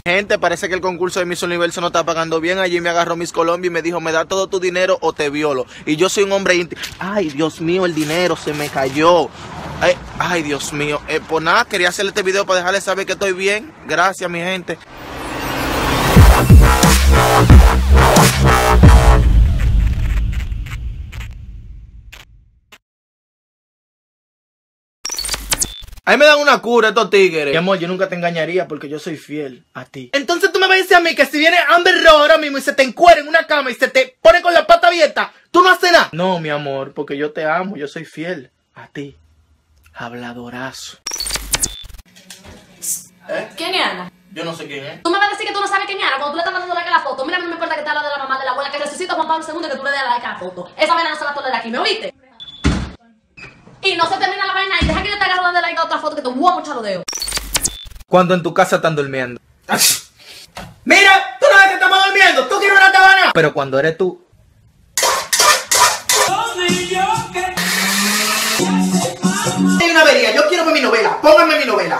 Gente, parece que el concurso de Miss Universo no está pagando bien. Allí me agarró Miss Colombia y me dijo, me da todo tu dinero o te violo. Y yo soy un hombre íntimo. Ay, Dios mío, el dinero se me cayó. Ay, Dios mío. Pues nada, quería hacerle este video para dejarle saber que estoy bien. Gracias, mi gente. Ahí me dan una cura estos tigres. Mi amor, yo nunca te engañaría porque yo soy fiel a ti. Entonces tú me vas a decir a mí que si viene Amber Rose ahora mismo y se te encuera en una cama y se te pone con la pata abierta, ¿tú no haces nada? No, mi amor, porque yo te amo, yo soy fiel a ti. Habladorazo. ¿Quién es Ana? Yo no sé quién es. Tú me vas a decir que tú no sabes quién es Ana cuando tú le estás mandando like a la foto. Mira, a mí no me importa que te habla de la mamá, de la abuela, que resucita Juan Pablo II y que tú le des like a la foto. Esa vaina no se va a tolerar aquí, ¿me oíste? Y no se termina la vaina y deja que yo te agarre de like a otra foto que te voy a mucho los dedos. Cuando en tu casa están durmiendo. Mira, tú no ves que estamos durmiendo, tú quieres una cabana. Pero cuando eres tú. Hay una avería, yo quiero ver mi novela, pónganme mi novela.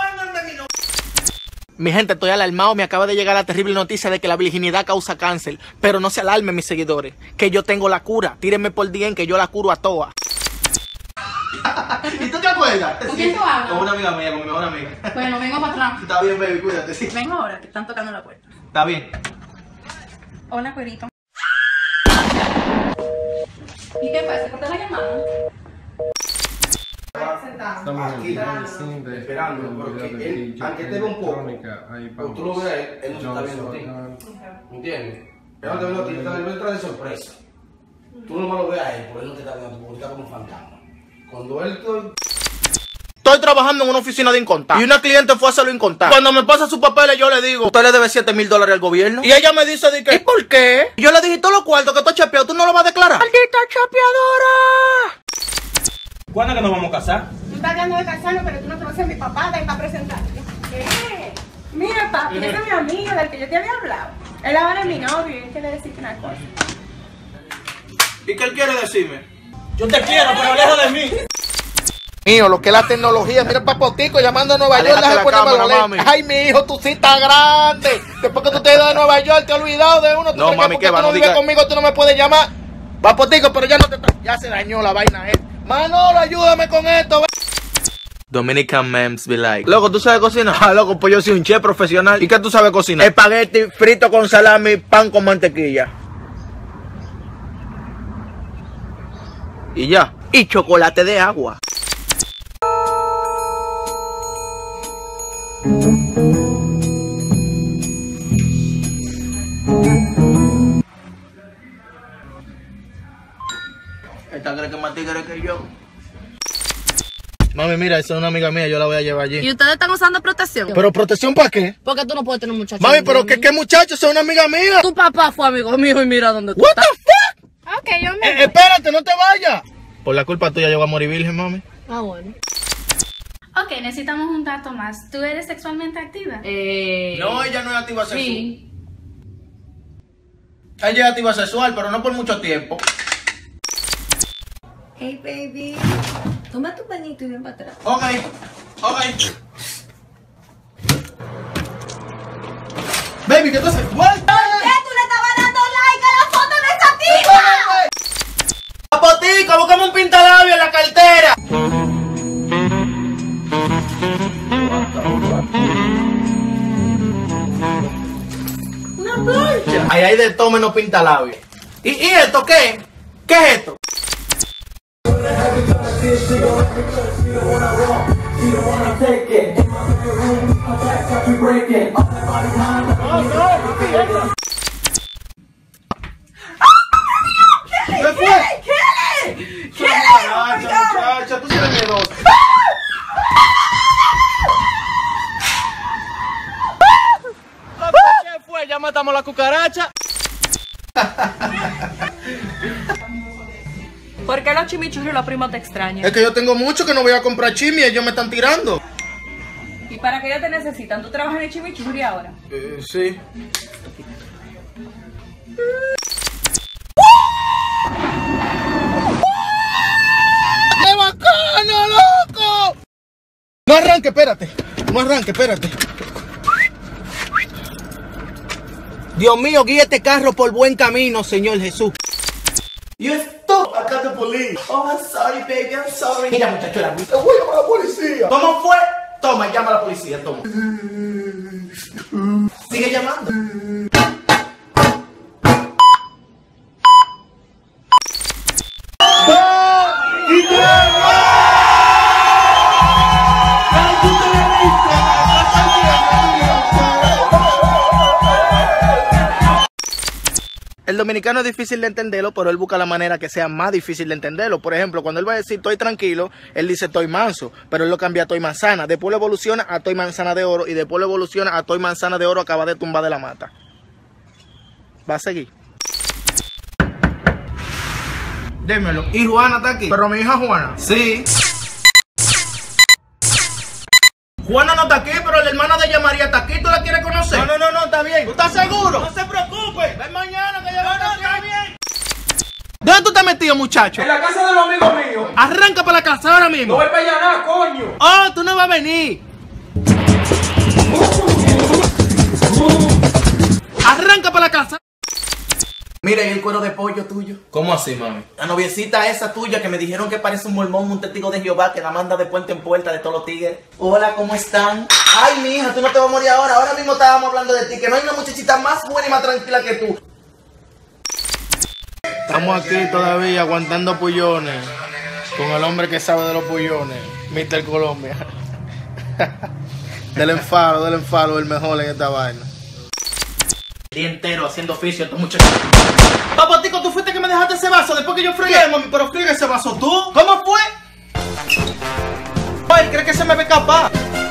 Mi gente, estoy alarmado, me acaba de llegar la terrible noticia de que la virginidad causa cáncer. Pero no se alarmen mis seguidores, que yo tengo la cura. Tírenme por DM que yo la curo a todas. ¿Y tú te acuerdas? ¿Con quién tú hablas? Con una amiga mía, con mi mejor amiga. Bueno, vengo para atrás. Está bien, baby, cuídate, sí. Vengo ahora, que están tocando la puerta. Está bien. Hola, cuerito. ¿Y qué pasa? ¿Corté la llamada? Estamos aquí, esperando, porque él, aunque te ve un poco, pues tú lo ves, él no se está viendo a ti. ¿Me entiendes? Él no te ve a ti, él te entra de sorpresa. Tú nomás lo ves a él, porque él no te está viendo a ti, porque está como un fantasma. Cuando él Estoy trabajando en una oficina de Incontar y una cliente fue a hacerlo Incontar. Cuando me pasa sus papeles yo le digo, usted le debe $7,000 al gobierno. Y ella me dice, ¿y por qué? Y yo le dije, todos los cuartos que tú has chapeado, ¿tú no lo vas a declarar? ¡Maldita chapeadora! ¿Cuándo es que nos vamos a casar? Tú estás hablando de casarnos, pero tú no conoces a mi papá, ven para presentarte. ¿Qué? Mira, papi, ese es mi amigo del que yo te había hablado. Él ahora es mi novio y él quiere decirte una cosa. ¿Y qué él quiere decirme? Yo te quiero, pero lejos de mí. Mío, lo que es la tecnología, mira el papotico llamando a Nueva York, déjame ponerme los lentes. Ay, mi hijo, tú sí estás grande. Después que tú te has ido de Nueva York, te has olvidado de uno. No, mami, ¿qué va? No vives conmigo, tú no me puedes llamar. Papotico, pero ya no te... Ya se dañó la vaina, Manolo, ayúdame con esto. Dominican memes be like. Loco, ¿tú sabes cocinar? Ah, loco, pues yo soy un chef profesional. ¿Y qué tú sabes cocinar? Espagueti frito con salami, pan con mantequilla. Y ya. Y chocolate de agua. Esta cree que es más tigre que yo. Mami, mira, esa es una amiga mía, yo la voy a llevar allí. ¿Y ustedes están usando protección? ¿Pero protección para qué? Porque tú no puedes tener un muchacho. Mami, pero ¿qué muchacho? Esa es una amiga mía. Tu papá fue amigo mío y mira dónde tú What estás. the fuck? Ok, yo me... Espérate, no te vayas. Por la culpa tuya yo voy a morir virgen, mami. Ah, bueno. Ok, necesitamos un dato más. ¿Tú eres sexualmente activa? No, ella no es activa sexual. Sí. Ella es activa sexual, pero no por mucho tiempo. Hey, baby. Toma tu pañito y ven para atrás. Ok. Baby, ¿qué tú haces? ¿Por qué tú le estabas dando like a la foto de esa tipa? Papotico, búscame un pintalabio en la cartera. Una plancha. Ahí hay de todo menos pintalabio. ¿Y esto qué? ¿Qué es esto? ¿Qué fue? ¿Qué? Muchacha, tú eres miedosa. ¿Qué fue? Ya matamos la cucaracha. ¿Por qué los chimichurri y los primos te extrañan? Es que yo tengo mucho que no voy a comprar chimi y ellos me están tirando. ¿Y para qué ellos te necesitan? ¿Tú trabajas en el chimichurri ahora? Sí. ¡Qué bacano, loco! No arranque, espérate. Dios mío, guíe este carro por buen camino, Señor Jesús. You stop, I got the police. Oh, I'm sorry, baby, I'm sorry. Mira, muchacho, la te voy a llamar a la policía. ¿Cómo fue? Toma, llama a la policía, toma. Sigue llamando. El dominicano es difícil de entenderlo, pero él busca la manera que sea más difícil de entenderlo. Por ejemplo, cuando él va a decir estoy tranquilo, él dice estoy manso, pero él lo cambia a estoy manzana. Después lo evoluciona a estoy manzana de oro y después lo evoluciona a estoy manzana de oro acaba de tumbar de la mata. Va a seguir. Démelo. ¿Y Juana está aquí? ¿Pero mi hija Juana? Sí. Juana no está aquí, pero la hermana de ella María está aquí. ¿Tú la quieres conocer? No, está bien. ¿Tú estás seguro? No se preocupe. Ven mañana que ya está bien. ¿Dónde tú estás metido, muchacho? En la casa de los amigos míos. Arranca para la casa ahora mismo. No voy para allá nada, coño. Oh, tú no vas a venir. Arranca para la casa. Mira, ¿y el cuero de pollo tuyo? ¿Cómo así, mami? La noviecita esa tuya que me dijeron que parece un mormón, un testigo de Jehová que la manda de puerta en puerta de todos los tigres. Hola, ¿cómo están? Ay, mi hija, tú no te vas a morir ahora. Ahora mismo estábamos hablando de ti, que no hay una muchachita más buena y más tranquila que tú. Estamos aquí todavía aguantando pullones con el hombre que sabe de los pullones, Mr. Colombia. del enfado, el mejor en esta vaina. Día entero haciendo oficio a estos muchachos. Papotico, tú fuiste que me dejaste ese vaso después que yo fregué, mami, pero friega ese vaso tú. ¿Cómo fue? Ay, ¿crees que se me ve capaz?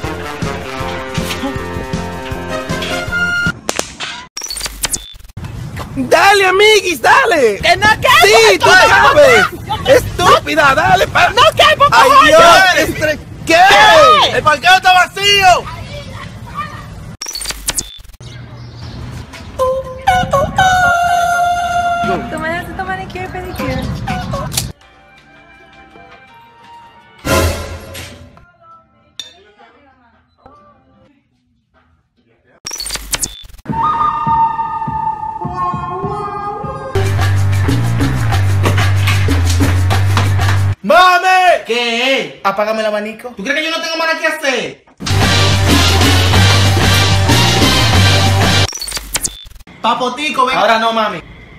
Dale, amiguis, dale. ¿Que no quepo? Sí, tú sabes. Estúpida, dale. No quepo, ay, Dios. ¿Qué? El parqueo está vacío. ¿Tú me das tu manicure y pedicure? ¡Mami! ¿Qué? Apágame el abanico. ¿Tú crees que yo no tengo nada que hacer? Papotico, ven. Ahora no, mami.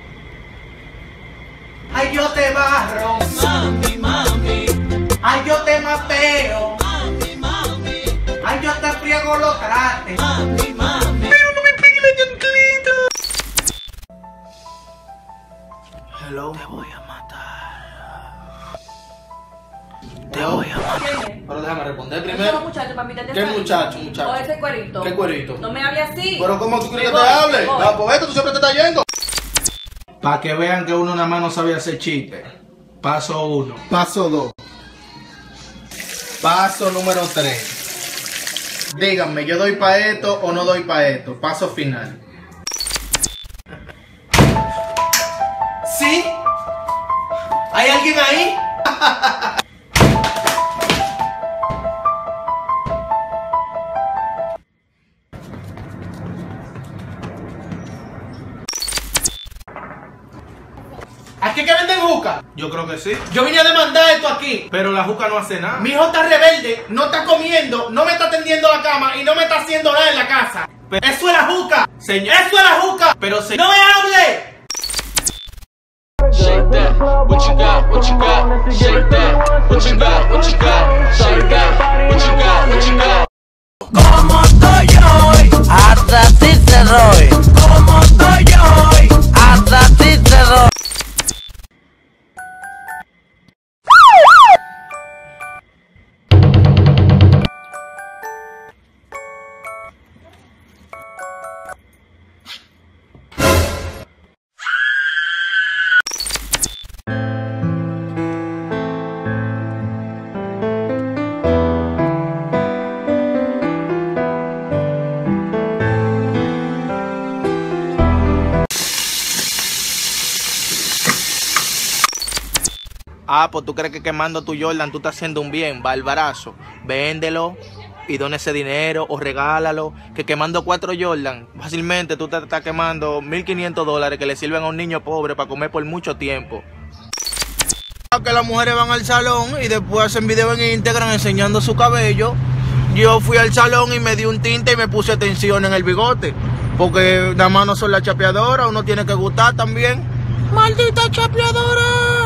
Ay, yo te barro. Mami. Ay, yo te mapeo. Mami. Ay, yo te friego los trates. Mami. Pero no me pegue la llanclita. Hello. Te voy a matar. Te voy a matar. Pero déjame responder primero. ¿Qué muchacho, muchacho? O ese cuerito. ¿Qué cuerito? No me hable así. Pero ¿cómo tú quieres que te hable? La poeta, tú siempre te estás yendo. Para que vean que uno nada más no sabe hacer chiste. Paso 1. Paso 2. Paso número 3. Díganme, ¿yo doy para esto o no doy para esto? Paso final. ¿Sí? ¿Hay alguien ahí? ¿Aquí que venden juca? Yo creo que sí. Yo vine a demandar esto aquí. Pero la juca no hace nada. Mi hijo está rebelde, no está comiendo, no me está tendiendo la cama y no me está haciendo nada en la casa. Pero eso es la juca. Señor, eso es la juca. Pero señor, ¡no me hable! Shake that, what you got, what you got, shake that, what you got, what you got, shake that, what you got, what you got. Como estoy hoy, hasta ti te doy. Como estoy hoy, hasta ti te doy. Ah, pues tú crees que quemando tu Jordan tú estás haciendo un bien, barbarazo. Véndelo. y dona ese dinero o regálalo, que quemando 4 Jordan, fácilmente tú te estás quemando $1,500 que le sirven a un niño pobre para comer por mucho tiempo. Que las mujeres van al salón y después hacen videos en Instagram enseñando su cabello. Yo fui al salón y me di un tinte y me puse atención en el bigote, porque nada más no son las chapeadoras, uno tiene que gustar también. ¡Maldita chapeadora!